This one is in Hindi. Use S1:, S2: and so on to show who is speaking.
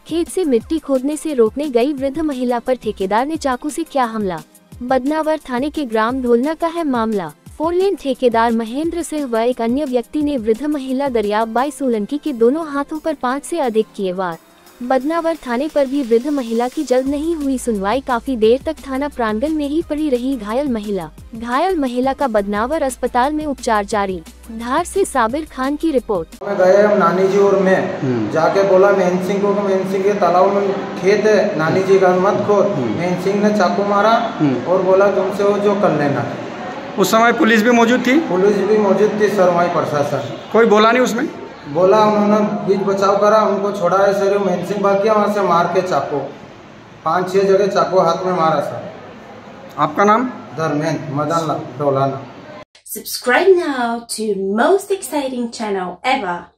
S1: खेत से मिट्टी खोदने से रोकने गई वृद्ध महिला पर ठेकेदार ने चाकू से किया हमला। बदनावर थाने के ग्राम ढोलना का है मामला। 4 लेन ठेकेदार महेंद्र सिंह व एक अन्य व्यक्ति ने वृद्ध महिला दरियाबाई सोलंकी के दोनों हाथों पर 5 से अधिक किए वार। बदनावर थाने पर भी वृद्ध महिला की जल्द नहीं हुई सुनवाई। काफी देर तक थाना प्रांगण में ही पड़ी रही घायल महिला का बदनावर अस्पताल में उपचार जारी। धार से साबिर खान की रिपोर्ट।
S2: मैं गए हम नानी जी और मैं जाके बोला महेंद्र सिंह को, महेंद्र सिंह के तालाब में खेत है, नानी जी का मत खोद। महेंद्र सिंह ने चाकू मारा और बोला तुमसे वो जो कर लेना।
S3: उस समय पुलिस भी मौजूद थी?
S2: पुलिस भी मौजूद थी सर, वहीं प्रशासन।
S3: कोई बोला नहीं उसमें?
S2: बोला, उन्होंने बीच बचाव करा, उनको छोड़ा है सर। महेंद्र सिंह भाग गया वहाँ से मार के चाकू, 5-6 जगह चाकू हाथ में मारा सर।
S3: आपका नाम?
S2: Dharmendra Madan डोलाना।
S4: Subscribe now to most exciting channel ever.